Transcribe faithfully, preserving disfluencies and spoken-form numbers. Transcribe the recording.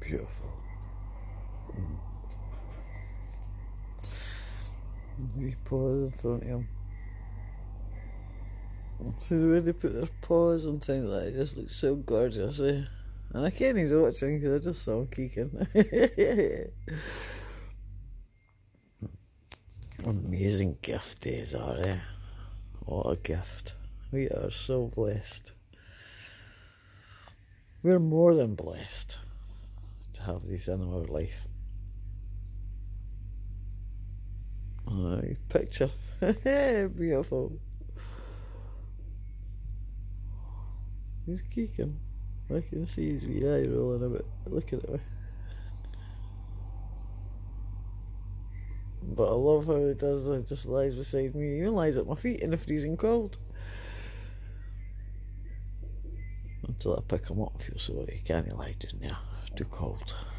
Beautiful. Mm. Wee paws in front of him. See the way they put their paws and things like that, it just looks so gorgeous, eh? And I can't he's watching because I just saw him kicking. Amazing gift days are, eh? What a gift. We are so blessed. We're more than blessed to have these in our life. Oh, picture. Beautiful. He's kicking. I can see his wee eye rolling a bit, looking at me. But I love how he does it, just lies beside me. He even lies at my feet in the freezing cold. Until I pick him up and feel sorry. Can't lie down there, too cold.